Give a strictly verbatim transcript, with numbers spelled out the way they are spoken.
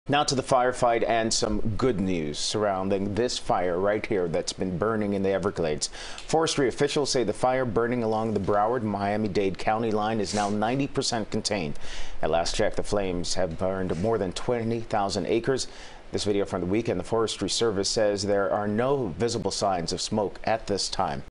Now to the firefight and some good news surrounding this fire right here that's been burning in the Everglades. Forestry officials say the fire burning along the Broward Miami-Dade county line is now ninety percent contained. At last check, the flames have burned more than twenty thousand acres. This video from the weekend, the Forestry Service says there are no visible signs of smoke at this time.